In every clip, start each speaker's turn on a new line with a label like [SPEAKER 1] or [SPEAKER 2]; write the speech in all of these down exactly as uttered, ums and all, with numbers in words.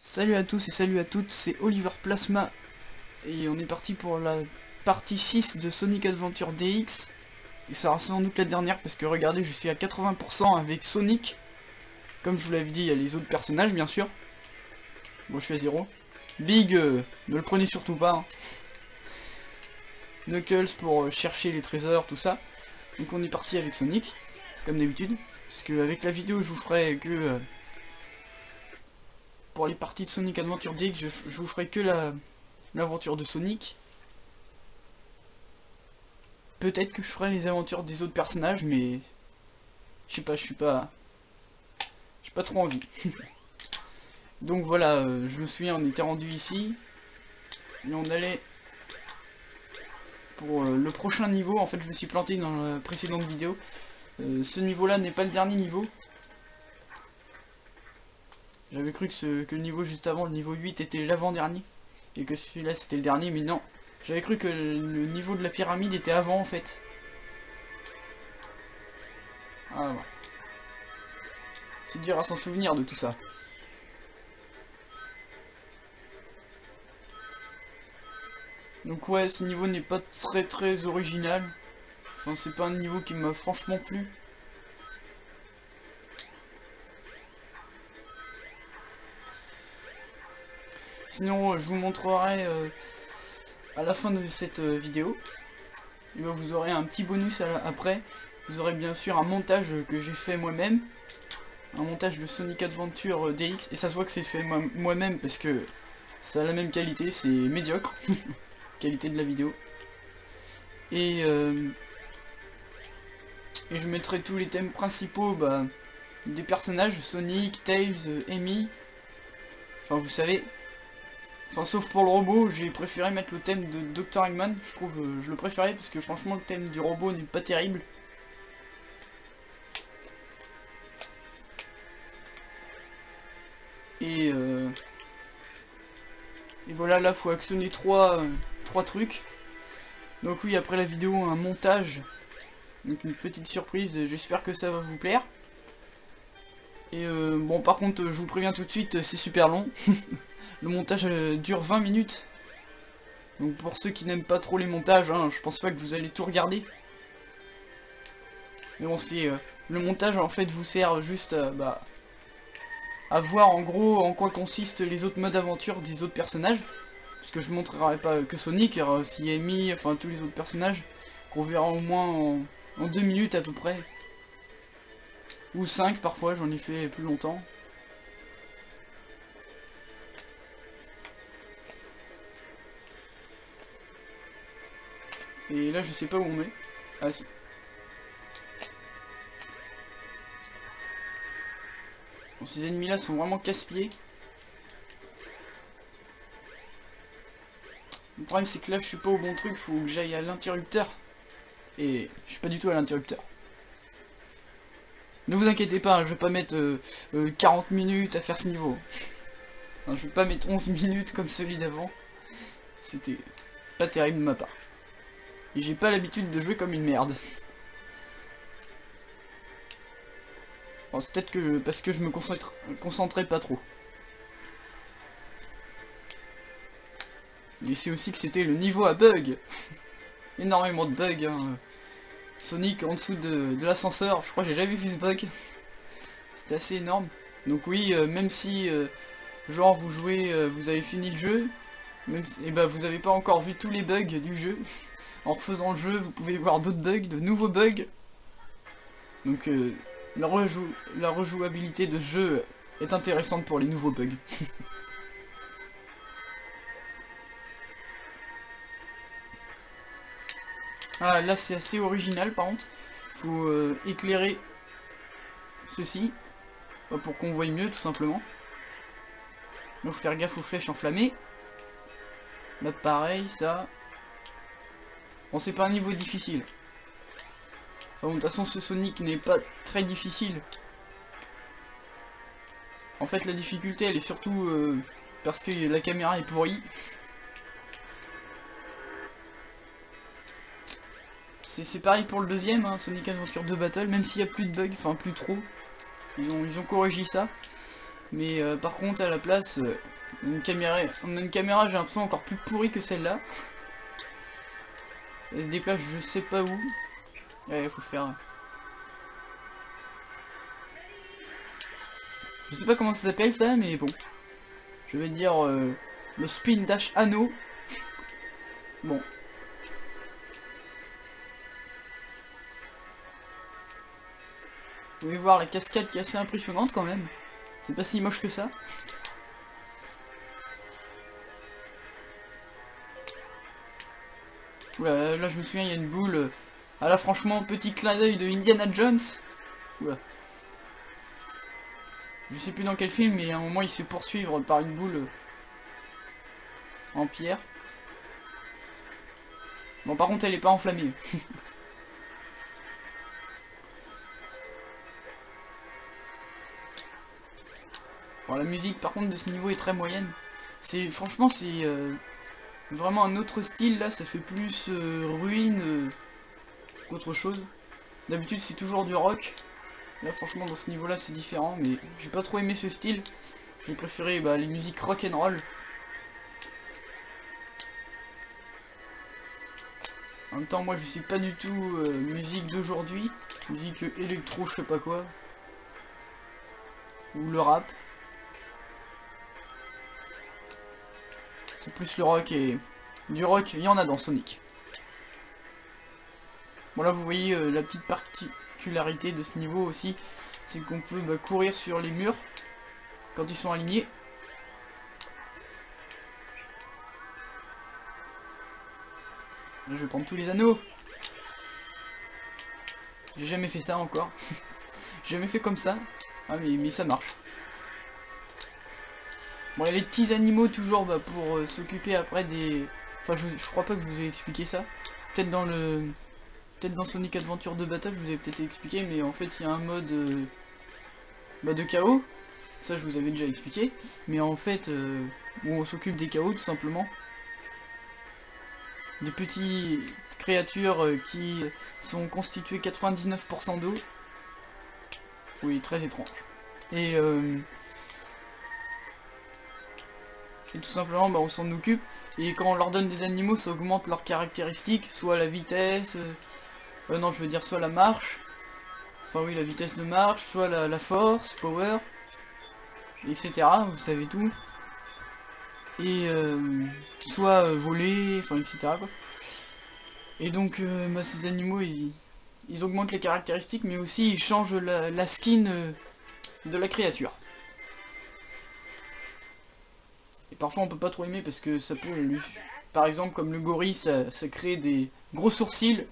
[SPEAKER 1] Salut à tous et salut à toutes, c'est Oliver Plasma et on est parti pour la partie six de Sonic Adventure D X. Et ça sera sans doute la dernière parce que regardez, je suis à quatre-vingts pour cent avec Sonic. Comme je vous l'avais dit, il y a les autres personnages bien sûr. Bon, je suis à zéro. Big, euh, ne le prenez surtout pas. Hein. Knuckles pour euh, chercher les trésors, tout ça. Donc on est parti avec Sonic, comme d'habitude. Parce que avec la vidéo, je vous ferai que... Euh, pour les parties de Sonic Adventure D X, je, je vous ferai que la l'aventure de Sonic. Peut-être que je ferai les aventures des autres personnages, mais je sais pas, je suis pas, j'ai pas trop envie. Donc voilà, euh, je me souviens, on était rendu ici et on allait pour euh, le prochain niveau. En fait, je me suis planté dans la précédente vidéo. Euh, ce niveau-là n'est pas le dernier niveau. J'avais cru que, ce, que le niveau juste avant, le niveau huit, était l'avant-dernier. Et que celui-là c'était le dernier, mais non. J'avais cru que le niveau de la pyramide était avant en fait. Ah ouais. C'est dur à s'en souvenir de tout ça. Donc ouais, ce niveau n'est pas très très original. Enfin, c'est pas un niveau qui m'a franchement plu. Sinon, je vous montrerai euh, à la fin de cette euh, vidéo. Et ben, vous aurez un petit bonus à la, après. Vous aurez bien sûr un montage que j'ai fait moi-même. Un montage de Sonic Adventure D X. Et ça se voit que c'est fait moi-même parce que ça a la même qualité, c'est médiocre. Qualité de la vidéo. Et, euh, et je mettrai tous les thèmes principaux bah, des personnages, Sonic, Tails, Amy. Enfin vous savez. Enfin, sauf pour le robot, j'ai préféré mettre le thème de docteur Eggman. Je trouve, euh, je le préférais parce que franchement le thème du robot n'est pas terrible. Et, euh, et voilà, là faut actionner trois, euh, trois trucs. Donc oui, après la vidéo, un montage. Donc une petite surprise, j'espère que ça va vous plaire. Et euh, bon, par contre, je vous préviens tout de suite, c'est super long. Le montage euh, dure vingt minutes. Donc pour ceux qui n'aiment pas trop les montages, hein, je pense pas que vous allez tout regarder. Mais bon, c'est euh, le montage en fait vous sert juste euh, bah, à voir en gros en quoi consistent les autres modes d'aventure des autres personnages. Parce que je montrerai pas que Sonic, il y aura aussi Amy, enfin tous les autres personnages qu'on verra au moins en, en deux minutes à peu près. Ou cinq parfois, j'en ai fait plus longtemps. Et là je sais pas où on est. Ah si. Bon, ces ennemis là sont vraiment casse-pieds. Le problème c'est que là je suis pas au bon truc, faut que j'aille à l'interrupteur. Et je suis pas du tout à l'interrupteur. Ne vous inquiétez pas, je vais pas mettre euh, euh, quarante minutes à faire ce niveau. Enfin, je vais pas mettre onze minutes comme celui d'avant. C'était pas terrible de ma part. Et j'ai pas l'habitude de jouer comme une merde. Bon, c'est peut-être que parce que je me concentre, concentrais pas trop. Et c'est aussi que c'était le niveau à bug. Énormément de bugs. Hein. Sonic en dessous de, de l'ascenseur, je crois que j'ai jamais vu ce bug. C'était assez énorme. Donc oui, euh, même si euh, genre vous jouez, euh, vous avez fini le jeu, même si, et bah, vous avez pas encore vu tous les bugs du jeu. En refaisant le jeu, vous pouvez voir d'autres bugs, de nouveaux bugs. Donc euh, la, rejou la rejouabilité de ce jeu est intéressante pour les nouveaux bugs. Ah là c'est assez original par contre. Faut euh, éclairer ceci pour qu'on voie mieux tout simplement. Donc faut faire gaffe aux flèches enflammées. Là pareil ça. Bon c'est pas un niveau difficile. Enfin bon de toute façon ce Sonic n'est pas très difficile. En fait la difficulté elle est surtout euh, parce que la caméra est pourrie. C'est pareil pour le deuxième, hein, Sonic Adventure deux Battle, même s'il n'y a plus de bugs, enfin plus trop. Ils ont, ils ont corrigé ça. Mais euh, par contre à la place, euh, On a une caméra, on a une caméra j'ai l'impression encore plus pourrie que celle-là. Ça se déplace je sais pas où. Ouais, faut faire... Je sais pas comment ça s'appelle ça, mais bon. Je vais dire euh, le spin dash anneau. Bon. Vous pouvez voir la cascade qui est assez impressionnante quand même. C'est pas si moche que ça. Oula, là je me souviens, il y a une boule. Ah là franchement, petit clin d'œil de Indiana Jones. Oula. Je sais plus dans quel film, mais à un moment il se fait poursuivre par une boule en pierre. Bon par contre elle est pas enflammée. Bon la musique par contre de ce niveau est très moyenne. C'est franchement c'est euh, vraiment un autre style là, ça fait plus euh, ruine euh, qu'autre chose. D'habitude c'est toujours du rock. Là franchement dans ce niveau là c'est différent, mais j'ai pas trop aimé ce style. J'ai préféré bah, les musiques rock'n'roll. En même temps moi je suis pas du tout euh, musique d'aujourd'hui. Musique électro je sais pas quoi. Ou le rap. C'est plus le rock et du rock, il y en a dans Sonic. Bon là vous voyez euh, la petite particularité de ce niveau aussi, c'est qu'on peut bah, courir sur les murs quand ils sont alignés. Là, je vais prendre tous les anneaux. J'ai jamais fait ça encore. J'ai jamais fait comme ça. Ah mais, mais ça marche. Bon, il y a les petits animaux toujours bah, pour euh, s'occuper après des... Enfin, je, je crois pas que je vous ai expliqué ça. Peut-être dans le... Peut-être dans Sonic Adventure deux Battle, je vous ai peut-être expliqué, mais en fait, il y a un mode euh, bah, de chaos. Ça, je vous avais déjà expliqué. Mais en fait, euh, où on s'occupe des chaos, tout simplement. Des petites créatures euh, qui sont constituées quatre-vingt-dix-neuf pour cent d'eau. Oui, très étrange. Et... Euh, Et tout simplement bah, on s'en occupe et quand on leur donne des animaux ça augmente leurs caractéristiques, soit la vitesse, euh, euh, non je veux dire soit la marche, enfin oui la vitesse de marche, soit la, la force, power, et cetera. Vous savez tout. Et euh, soit euh, voler, enfin et cetera quoi. Et donc euh, bah, ces animaux ils, ils augmentent les caractéristiques mais aussi ils changent la, la skin euh, de la créature. Et parfois on peut pas trop aimer parce que ça peut lui... Par exemple comme le gorille ça, ça crée des gros sourcils.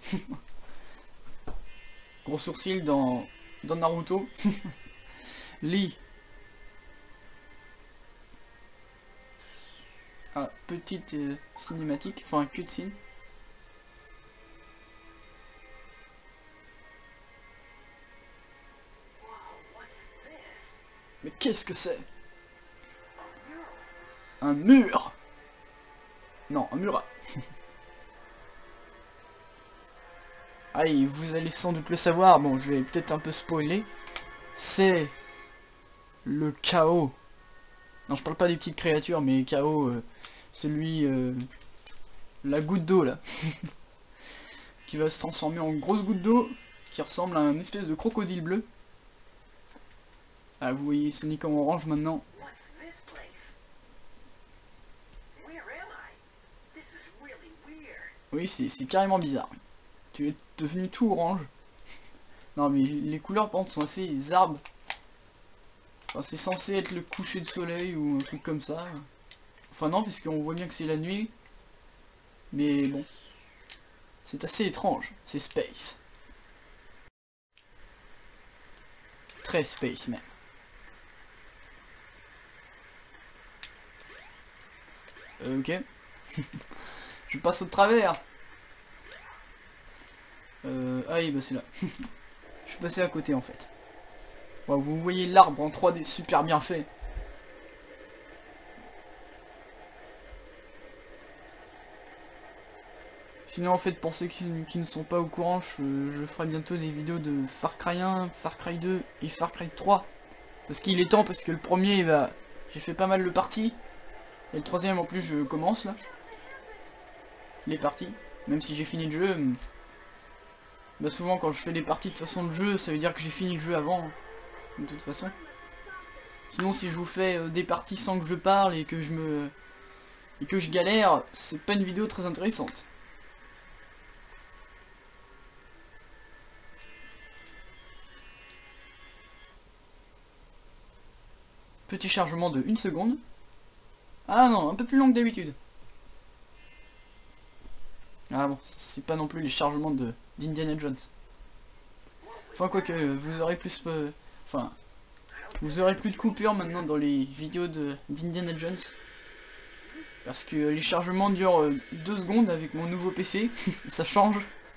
[SPEAKER 1] Gros sourcils dans, dans Naruto. Lee. Ah, petite euh, cinématique, enfin cutscene. Mais qu'est-ce que c'est? Un mur. Non, un murat. Ah, et vous allez sans doute le savoir, bon, je vais peut-être un peu spoiler. C'est le chaos. Non, je parle pas des petites créatures, mais chaos, euh, celui, euh, la goutte d'eau là, qui va se transformer en grosse goutte d'eau, qui ressemble à un espèce de crocodile bleu. Ah, vous voyez Sonic en orange maintenant. Oui, c'est carrément bizarre. Tu es devenu tout orange. Non, mais les couleurs, par contre, sont assez arbres. Enfin, c'est censé être le coucher de soleil ou un truc comme ça. Enfin, non, puisqu'on voit bien que c'est la nuit. Mais bon. C'est assez étrange. C'est space. Très space, même. Euh, ok. Je passe au travers. Euh, ah oui, bah c'est là. Je suis passé à côté en fait. Wow, vous voyez l'arbre en trois D super bien fait. Sinon en fait pour ceux qui, qui ne sont pas au courant, je, je ferai bientôt des vidéos de Far Cry un, Far Cry deux et Far Cry trois. Parce qu'il est temps, parce que le premier, bah, j'ai fait pas mal le parti. Et le troisième en plus je commence là. Les parties. Même si j'ai fini le jeu. Bah souvent quand je fais des parties de façon de jeu, ça veut dire que j'ai fini le jeu avant. De toute façon. Sinon si je vous fais euh, des parties sans que je parle et que je me... et que je galère, c'est pas une vidéo très intéressante. Petit chargement de une seconde. Ah non, un peu plus long que d'habitude. Ah bon, c'est pas non plus les chargements de d'Indiana Jones. Enfin quoique, vous aurez plus... Euh, enfin, vous aurez plus de coupures maintenant dans les vidéos de d'Indiana Jones. Parce que les chargements durent deux secondes avec mon nouveau P C. Ça change.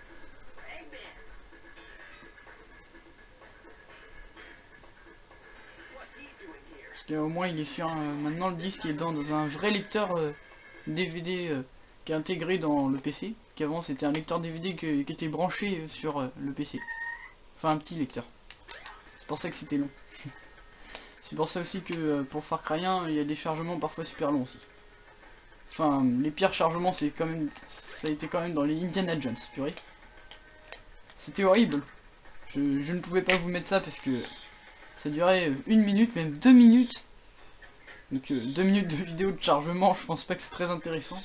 [SPEAKER 1] Parce qu'au moins il est sur un, maintenant le disque est dans, dans un vrai lecteur euh, D V D euh, qui est intégré dans le P C. Qu'avant c'était un lecteur D V D que, qui était branché sur euh, le P C. Enfin un petit lecteur. C'est pour ça que c'était long. C'est pour ça aussi que euh, pour Far Cry un, il y a des chargements parfois super longs aussi. Enfin, les pires chargements, c'est quand même, ça a été quand même dans les Indiana Jones, purée. C'était horrible. Je, je ne pouvais pas vous mettre ça parce que ça durait une minute, même deux minutes. Donc euh, deux minutes de vidéo de chargement, je pense pas que c'est très intéressant.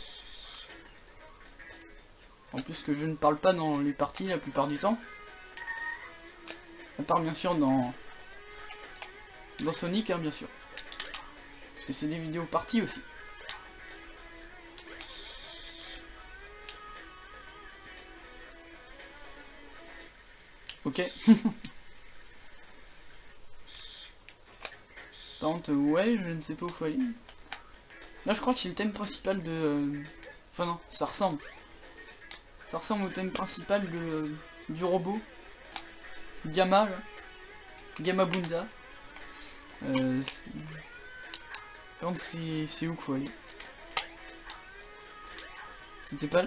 [SPEAKER 1] En plus que je ne parle pas dans les parties la plupart du temps. À part bien sûr dans, dans Sonic, hein, bien sûr. Parce que c'est des vidéos parties aussi. Ok. Par contre, ouais, je ne sais pas où faut aller. Là, je crois que c'est le thème principal de... Euh... Enfin non, ça ressemble. Ça ressemble au thème principal de, euh, du robot. Gamma, là. Gamma Bunda. Euh, Par contre, c'est où qu'il faut aller? C'était pas...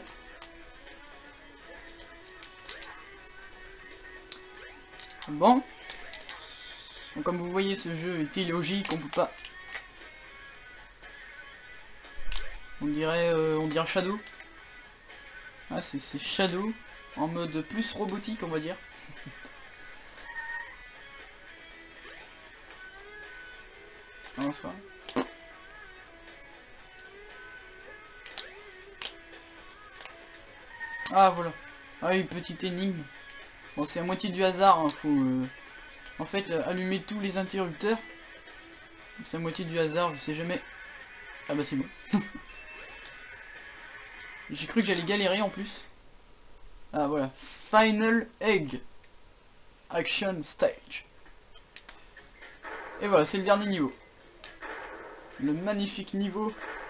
[SPEAKER 1] Bon. Donc, comme vous voyez, ce jeu est illogique, on peut pas... On dirait, euh, on dirait Shadow. Ah, c'est Shadow, en mode plus robotique, on va dire. Non, c'est pas... Ah, voilà. Ah oui, petite énigme. Bon, c'est à moitié du hasard, hein. Faut... Euh... En fait, euh, allumer tous les interrupteurs. C'est à moitié du hasard, je sais jamais... Ah bah c'est bon. J'ai cru que j'allais galérer en plus. Ah voilà. Final Egg. Action Stage. Et voilà, c'est le dernier niveau. Le magnifique niveau.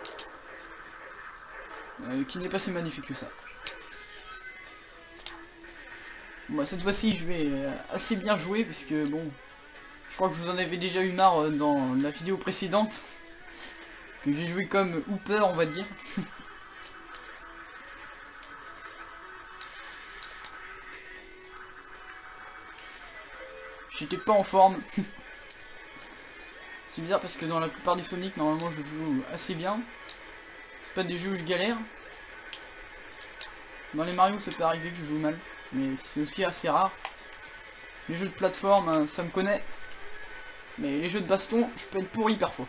[SPEAKER 1] Euh, qui n'est pas si magnifique que ça. Bon, bah, cette fois-ci, je vais euh, assez bien jouer, puisque bon... Je crois que vous en avez déjà eu marre euh, dans la vidéo précédente. Que j'ai joué comme Hooper, on va dire. J'étais pas en forme. C'est bizarre parce que dans la plupart des Sonic, normalement je joue assez bien. C'est pas des jeux où je galère. Dans les Mario, ça peut arriver que je joue mal. Mais c'est aussi assez rare. Les jeux de plateforme, hein, ça me connaît. Mais les jeux de baston, je peux être pourri parfois.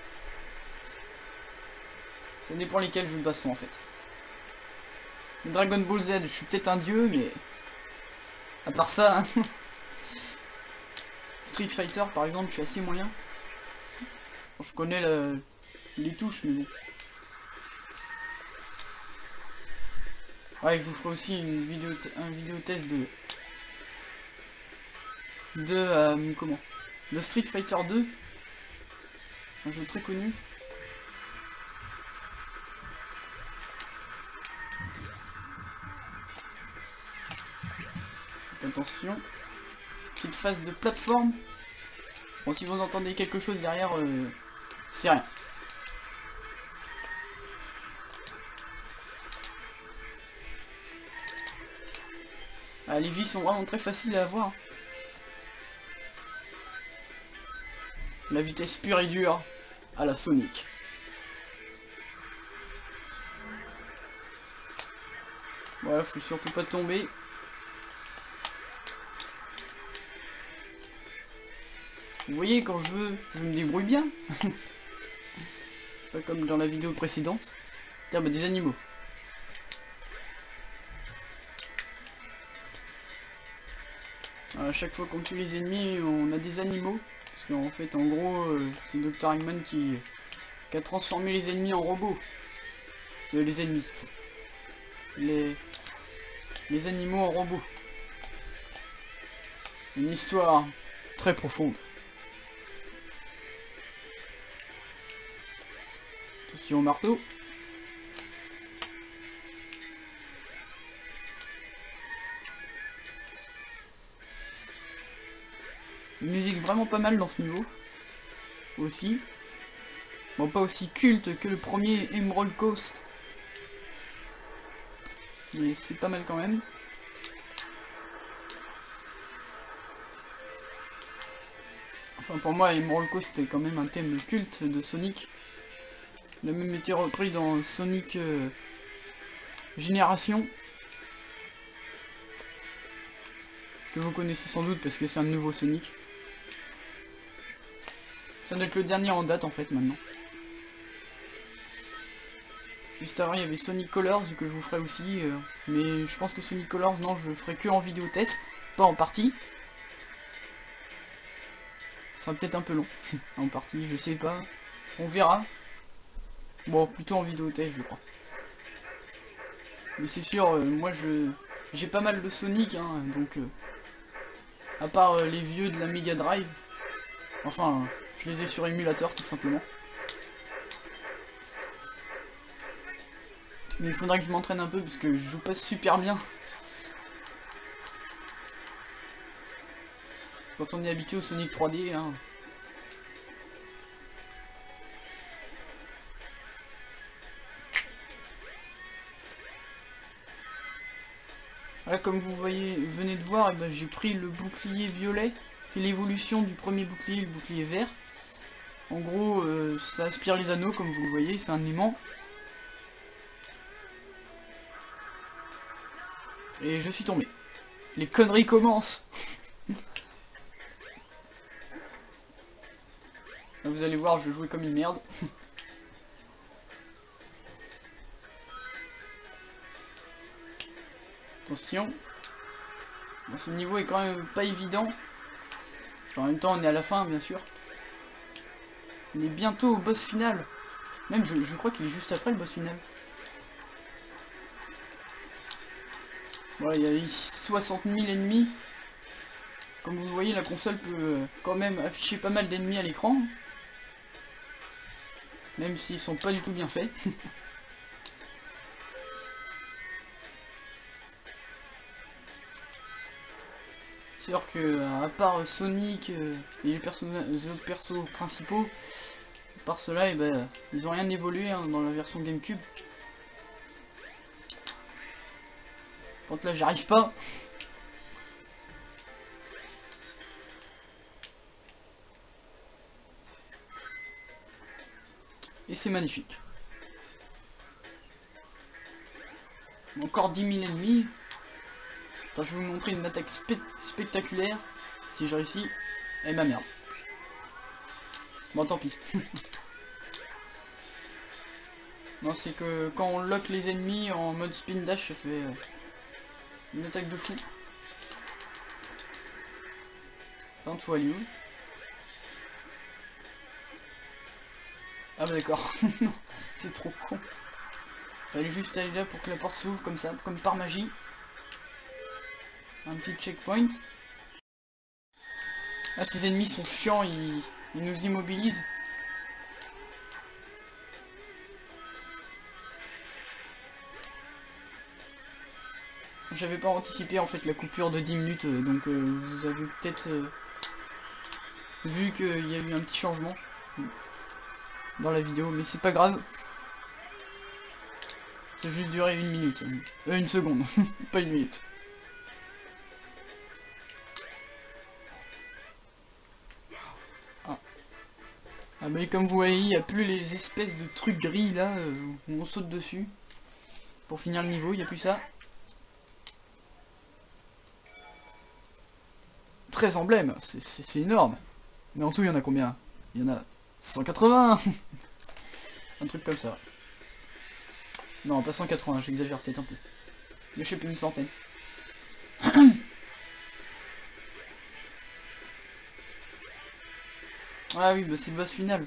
[SPEAKER 1] Ça dépend lesquels jeux de baston en fait. Dragon Ball Z, je suis peut-être un dieu, mais... À part ça... Hein. Street Fighter par exemple, je suis assez moyen. Bon, je connais la... les touches, mais bon. Ouais, je vous ferai aussi une vidéo, un vidéo test de... De... Euh, comment de Street Fighter deux. Un jeu très connu. Attention. Petite phase de plateforme. Bon, si vous entendez quelque chose derrière, euh, c'est rien. Ah, les vies sont vraiment très faciles à avoir. La vitesse pure et dure à la Sonic. Voilà, faut surtout pas tomber. Vous voyez, quand je veux, je me débrouille bien. Pas comme dans la vidéo précédente. Tiens, bah des animaux. À chaque fois qu'on tue les ennemis, on a des animaux. Parce qu'en fait, en gros, euh, c'est docteur Eggman qui, qui a transformé les ennemis en robots. Euh, les ennemis. Les, les animaux en robots. Une histoire très profonde. Attention au marteau. Une musique vraiment pas mal dans ce niveau. Aussi. Bon, pas aussi culte que le premier Emerald Coast. Mais c'est pas mal quand même. Enfin, pour moi, Emerald Coast est quand même un thème culte de Sonic. Il a même été repris dans Sonic euh, Génération. Que vous connaissez sans doute parce que c'est un nouveau Sonic. Ça doit être le dernier en date en fait maintenant. Juste avant il y avait Sonic Colors que je vous ferai aussi. Euh, mais je pense que Sonic Colors, non, je le ferai que en vidéo test, pas en partie. Ça sera peut-être un peu long en partie, je sais pas. On verra. Bon, plutôt en vidéo test je crois. Mais c'est sûr, euh, moi je j'ai pas mal de Sonic, hein, donc euh, à part euh, les vieux de la Mega Drive. Enfin, euh, je les ai sur émulateur tout simplement. Mais il faudrait que je m'entraîne un peu parce que je joue pas super bien. Quand on est habitué au Sonic trois D, hein. Là, comme vous voyez, venez de voir, eh ben, j'ai pris le bouclier violet, qui est l'évolution du premier bouclier, le bouclier vert. En gros, euh, ça aspire les anneaux, comme vous le voyez, c'est un aimant. Et je suis tombé. Les conneries commencent. Là, vous allez voir, je jouais comme une merde. Attention. Bon, ce niveau est quand même pas évident. Enfin, en même temps, on est à la fin, bien sûr. On est bientôt au boss final. Même, je, je crois qu'il est juste après le boss final. Voilà, il y a ici soixante mille ennemis. Comme vous voyez, la console peut quand même afficher pas mal d'ennemis à l'écran. Même s'ils sont pas du tout bien faits. C'est sûr que, à part Sonic euh, et les, les autres persos principaux, à part cela, eh ben, ils ont rien évolué hein, dans la version GameCube. Par contre là, j'arrive pas. Et c'est magnifique. Encore dix mille ennemis. Attends, je vais vous montrer une attaque spe spectaculaire. Si je réussis. Eh ma merde. Bon, tant pis. Non, c'est que quand on lock les ennemis en mode spin dash, ça fait euh, une attaque de fou. Par contre, faut aller où? Ah bah d'accord. C'est trop con. Fallait juste aller là pour que la porte s'ouvre comme ça, comme par magie. Un petit checkpoint. Ah, ces ennemis sont chiants, ils, ils nous immobilisent. J'avais pas anticipé en fait la coupure de dix minutes, euh, donc euh, vous avez peut-être euh, vu qu'il y a eu un petit changement dans la vidéo, mais c'est pas grave. Ça a juste duré une minute. Euh, une seconde, pas une minute. Ah. Ah mais comme vous voyez, il n'y a plus les espèces de trucs gris là, euh, où on saute dessus. Pour finir le niveau, il n'y a plus ça. treize emblèmes, c'est énorme. Mais en tout, il y en a combien? Il y en a cent quatre-vingts. Un truc comme ça. Non, pas cent quatre-vingts, j'exagère peut-être un peu. Mais je sais plus, une centaine. Ah oui, bah c'est le boss final.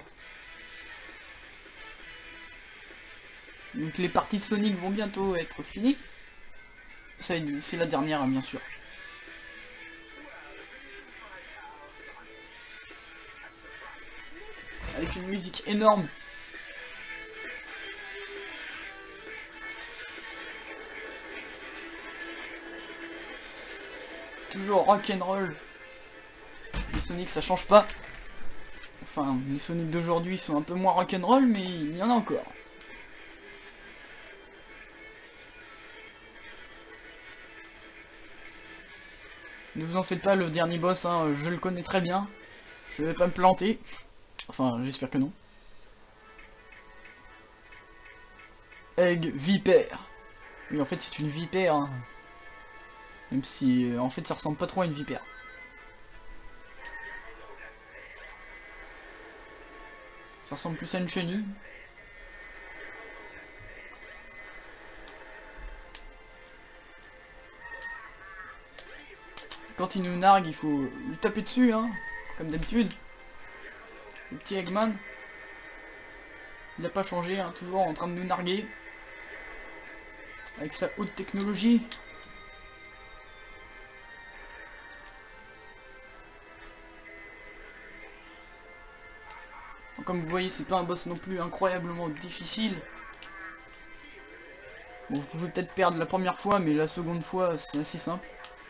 [SPEAKER 1] Donc les parties de Sonic vont bientôt être finies. C'est la dernière, hein, bien sûr. Avec une musique énorme. Toujours rock'n'roll. Les Sonic ça change pas. Enfin, les Sonic d'aujourd'hui sont un peu moins rock'n'roll, mais il y en a encore. Ne vous en faites pas, le dernier boss, hein, je le connais très bien. Je vais pas me planter. Enfin, j'espère que non. Egg vipère. Oui, en fait, c'est une vipère. Hein. Même si, euh, en fait, ça ressemble pas trop à une vipère. Ça ressemble plus à une chenille. Quand il nous nargue, il faut lui taper dessus, hein, comme d'habitude. Le petit Eggman. Il n'a pas changé, hein, toujours en train de nous narguer. Avec sa haute technologie. Comme vous voyez, c'est pas un boss non plus incroyablement difficile. Bon, vous pouvez peut-être perdre la première fois, mais la seconde fois, c'est assez simple.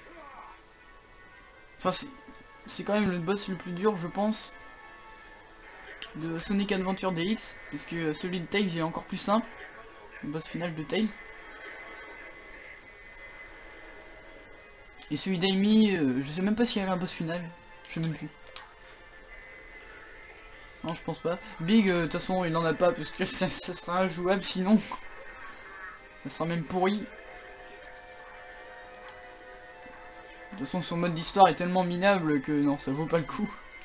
[SPEAKER 1] Enfin, c'est quand même le boss le plus dur, je pense, de Sonic Adventure D X, parce que celui de Tails est encore plus simple. Le boss final de Tails. Et celui d'Amy, euh, je sais même pas s'il y avait un boss final. Je sais même plus. Non, je pense pas. Big, de euh, toute façon, il n'en a pas, parce que ça, ça sera injouable sinon. Ça sera même pourri. De toute façon, son mode d'histoire est tellement minable que non, ça vaut pas le coup.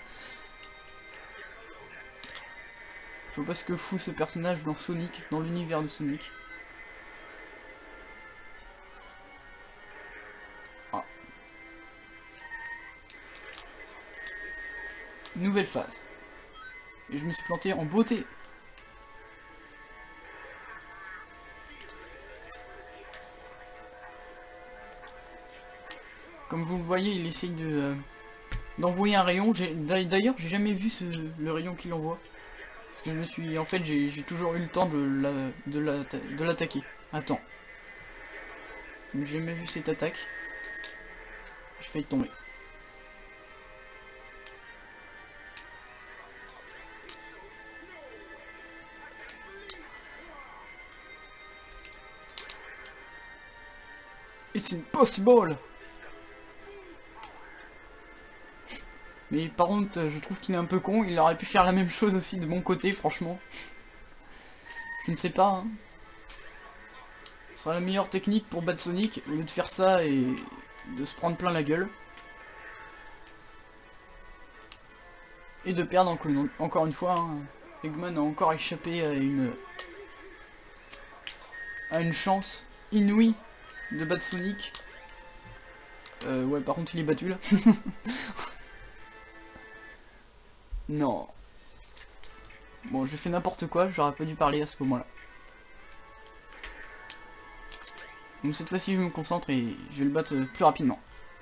[SPEAKER 1] Je vois pas ce que fout ce personnage dans Sonic, dans l'univers de Sonic. Ah. Nouvelle phase. Et je me suis planté en beauté. Comme vous le voyez, il essaye de euh, d'envoyer un rayon. D'ailleurs, j'ai jamais vu ce, le rayon qu'il envoie. Parce que je me suis... En fait, j'ai toujours eu le temps de l'attaquer. Attends. J'ai jamais vu cette attaque. J'ai failli tomber. It's impossible! Mais par contre, je trouve qu'il est un peu con. Il aurait pu faire la même chose aussi de mon côté, franchement. Je ne sais pas. Hein. Ce sera la meilleure technique pour battre Sonic, au lieu de faire ça et de se prendre plein la gueule. Et de perdre encore une, encore une fois. Hein. Eggman a encore échappé à une... à une chance inouïe de battre Sonic. Euh, ouais, par contre, il est battu, là. Non. Bon, j'ai fait n'importe quoi, j'aurais pas dû parler à ce moment-là. Donc cette fois-ci, je me concentre et je vais le battre plus rapidement.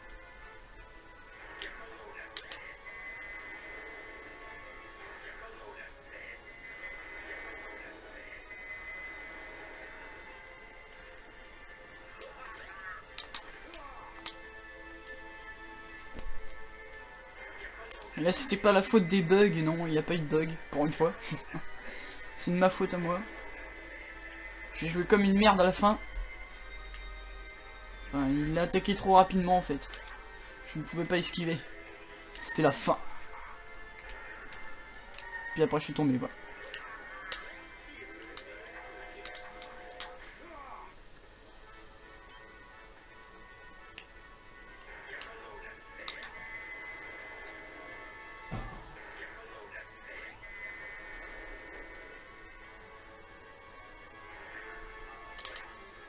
[SPEAKER 1] Et là, c'était pas la faute des bugs, non, il n'y a pas eu de bug, pour une fois. C'est de ma faute à moi. J'ai joué comme une merde à la fin. Enfin, il l'a attaqué trop rapidement en fait. Je ne pouvais pas esquiver. C'était la fin. Puis après je suis tombé, voilà.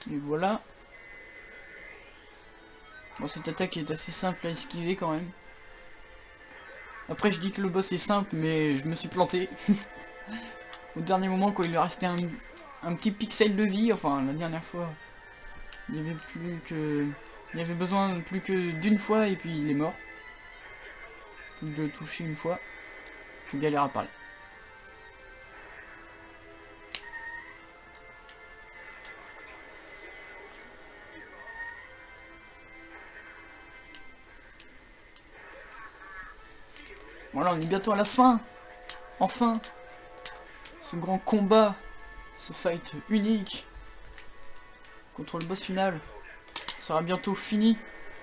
[SPEAKER 1] Et voilà. Bon, cette attaque est assez simple à esquiver quand même. Après je dis que le boss est simple, mais je me suis planté. Au dernier moment, quand il lui restait un, un petit pixel de vie, enfin la dernière fois, il y avait plus que... Il y avait besoin plus que d'une fois et puis il est mort. Plus que de le toucher une fois. Je galère à parler. Voilà, on est bientôt à la fin. Enfin. Ce grand combat. Ce fight unique. Contre le boss final. Sera bientôt fini.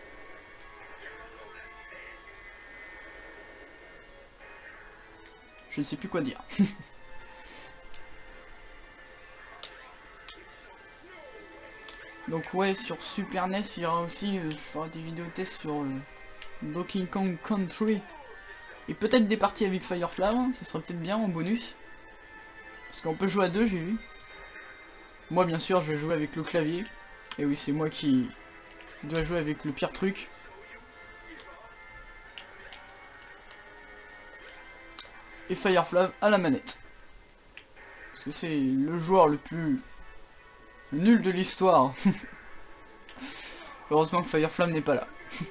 [SPEAKER 1] Je ne sais plus quoi dire. Donc ouais, sur Super N E S, il y aura aussi, euh, je ferai des vidéos tests sur euh, Donkey Kong Country. Et peut-être des parties avec Fire Flav, hein, ça serait peut-être bien en bonus. Parce qu'on peut jouer à deux, j'ai vu. Moi bien sûr, je joue avec le clavier. Et oui, c'est moi qui dois jouer avec le pire truc. Et Fire Flav à la manette. Parce que c'est le joueur le plus nul de l'histoire. Heureusement que Fire Flav n'est pas là.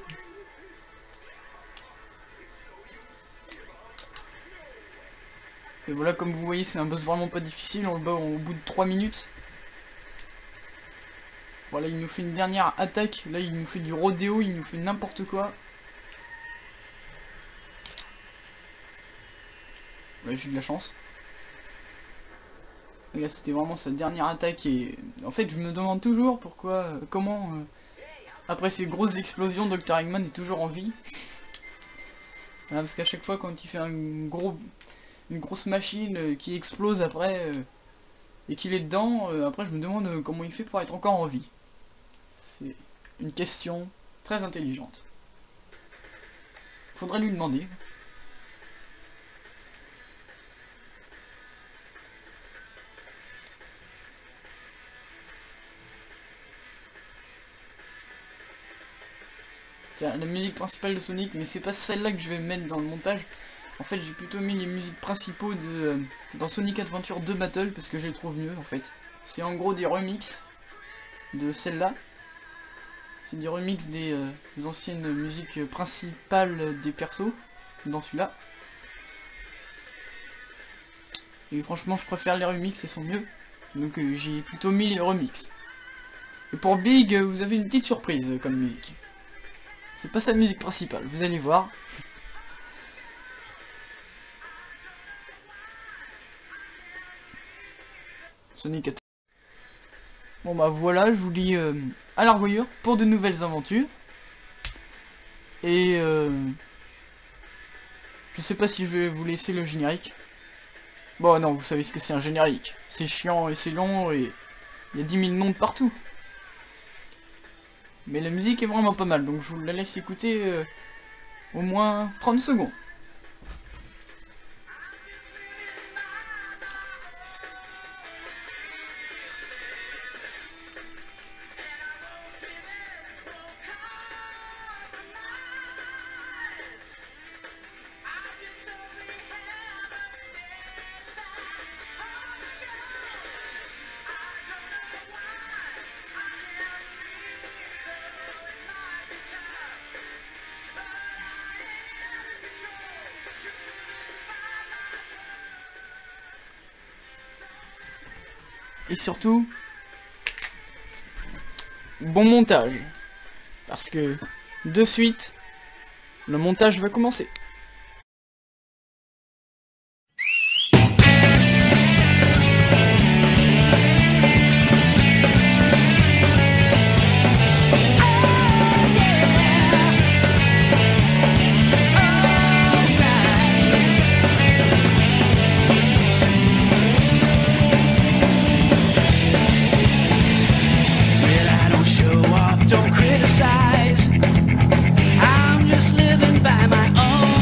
[SPEAKER 1] Et voilà, comme vous voyez, c'est un boss vraiment pas difficile, on le bat au bout de trois minutes. Voilà, il nous fait une dernière attaque, là il nous fait du rodéo, il nous fait n'importe quoi. Là j'ai eu de la chance. Et là c'était vraiment sa dernière attaque et en fait je me demande toujours pourquoi, euh, comment, euh, après ces grosses explosions, docteur Eggman est toujours en vie. Voilà, parce qu'à chaque fois quand il fait un gros... une grosse machine euh, qui explose après euh, et qu'il est dedans, euh, après je me demande euh, comment il fait pour être encore en vie. C'est une question très intelligente. Faudrait lui demander. Tiens, la musique principale de Sonic, mais c'est pas celle-là que je vais mettre dans le montage. En fait, j'ai plutôt mis les musiques principaux de euh, dans Sonic Adventure deux Battle parce que je les trouve mieux en fait. C'est en gros des remixes de celle-là. C'est des remixes des, euh, des anciennes musiques principales des persos dans celui-là. Et franchement, je préfère les remixes, elles sont mieux. Donc euh, j'ai plutôt mis les remixes. Et pour Big, euh, vous avez une petite surprise euh, comme musique. C'est pas sa musique principale, vous allez voir. Sonic a... Bon bah voilà, je vous dis euh, à la revoyure pour de nouvelles aventures. Et euh, je sais pas si je vais vous laisser le générique. Bon non, vous savez ce que c'est un générique. C'est chiant et c'est long et il y a dix mille noms de partout. Mais la musique est vraiment pas mal, donc je vous la laisse écouter euh, au moins trente secondes. Et surtout, bon montage. Parce que, de suite, le montage va commencer.
[SPEAKER 2] Don't criticize. I'm just living by my own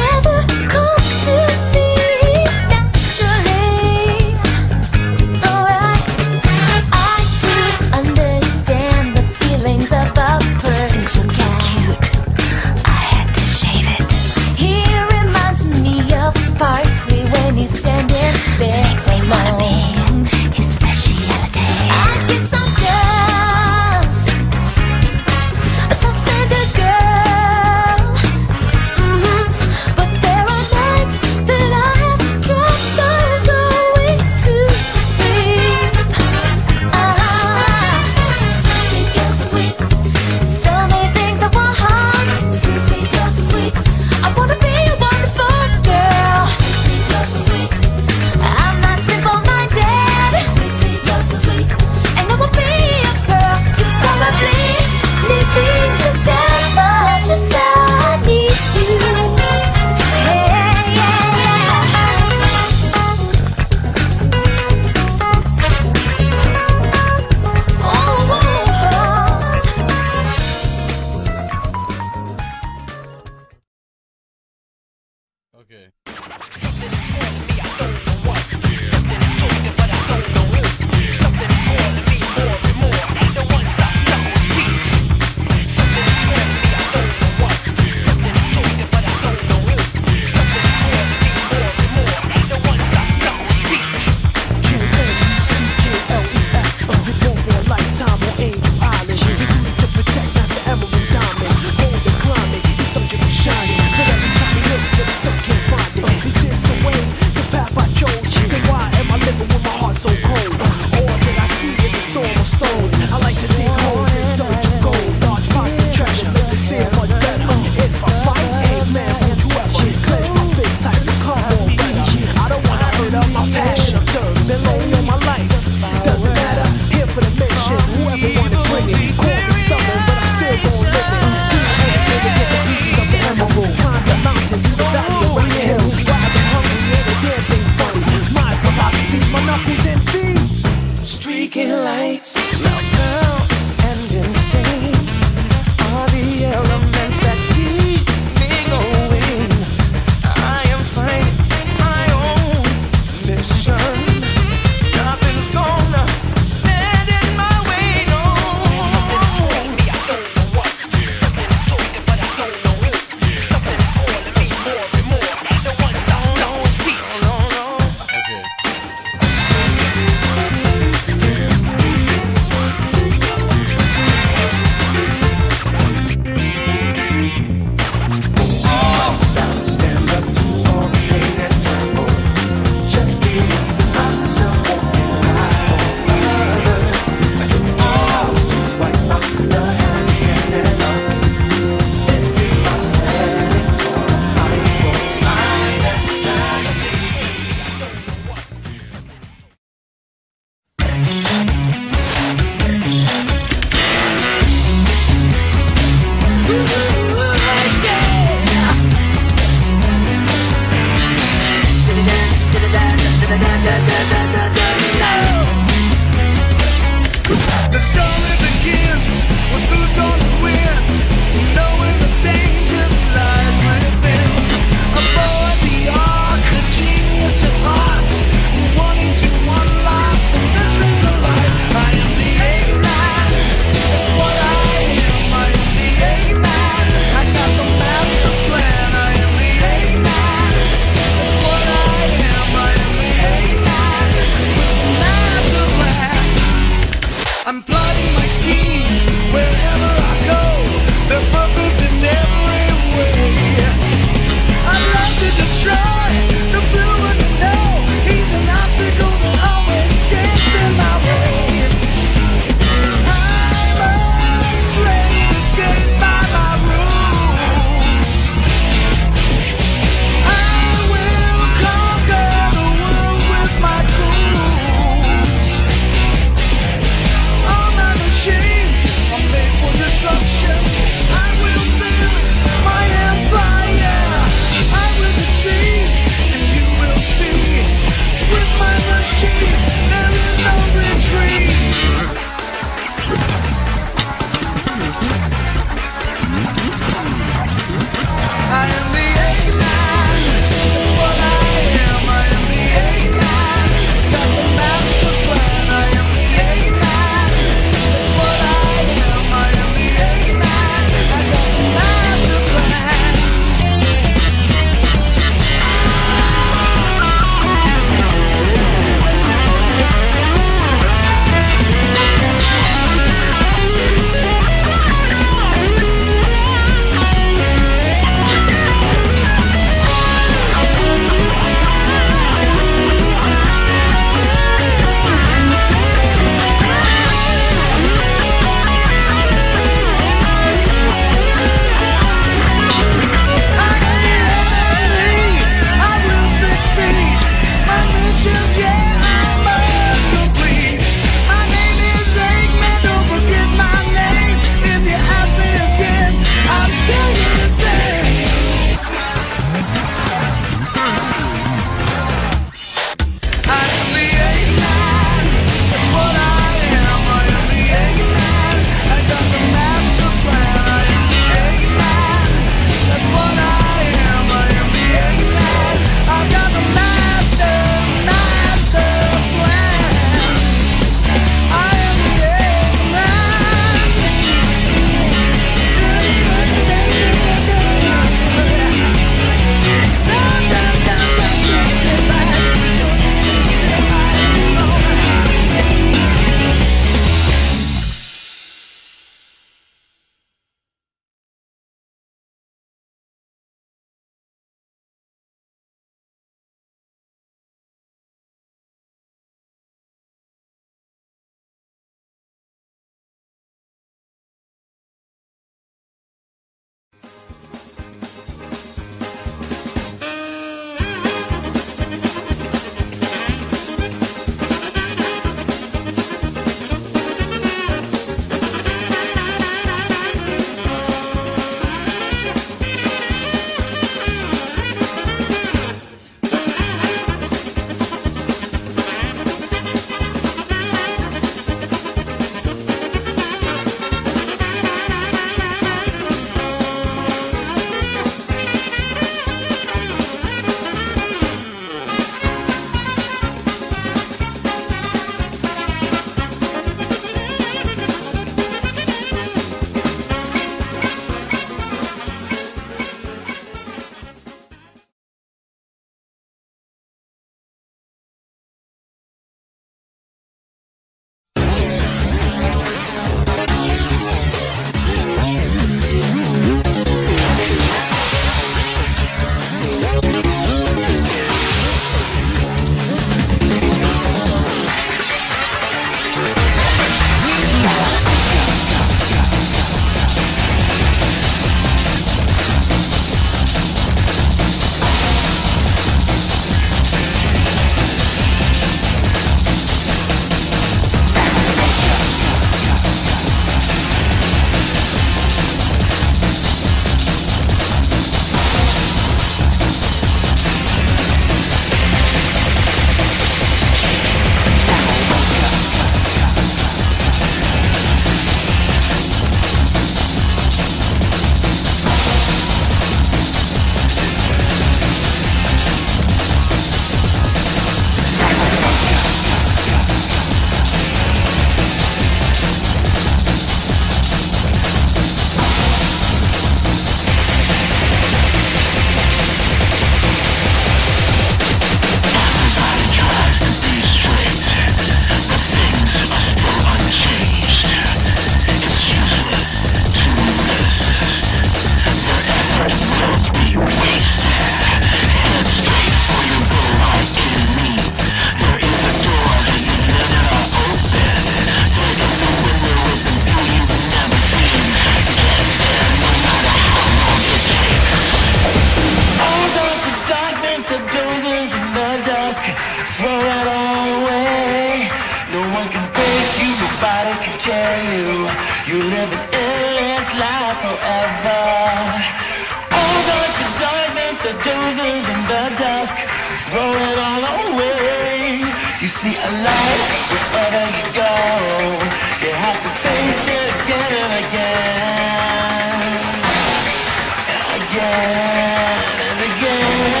[SPEAKER 2] You live an endless life forever. Over the darkness, the dozens in the dusk, throw it all away. You see a light wherever you go. You have to face it again and again, and again and again.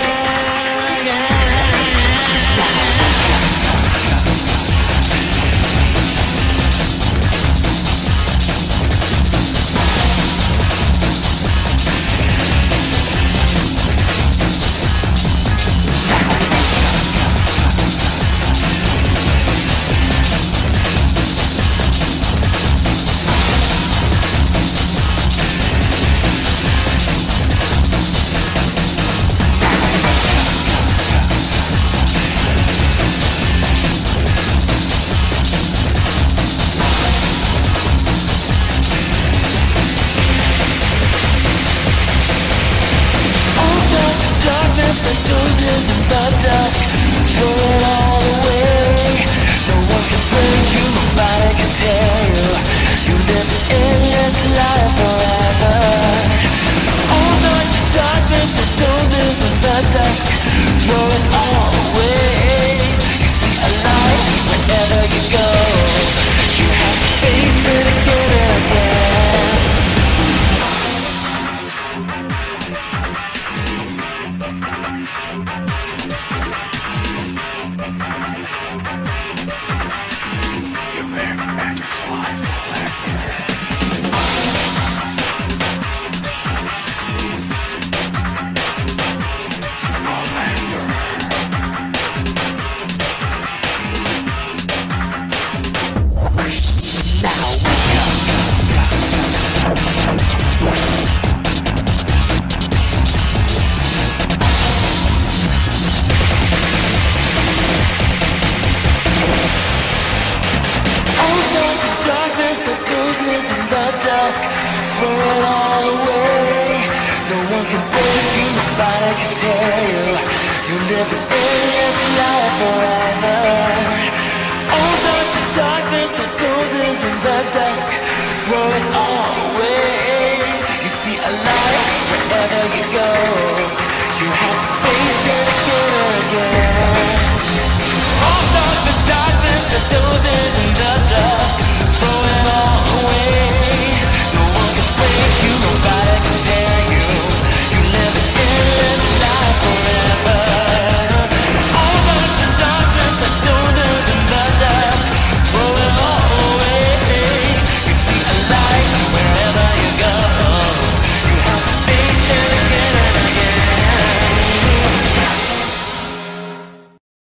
[SPEAKER 2] The dozens in the dusk, throw it all away. No one can break you, nobody can tell you. You live an endless life forever. All night the darkness, the dozens in the dusk, throw it all away. You see a light wherever you go. You have to face it again and again. Throw it all away. No one can break you, nobody can tell you. You live an endless life forever. All night the darkness that goes in the dusk. Throw it all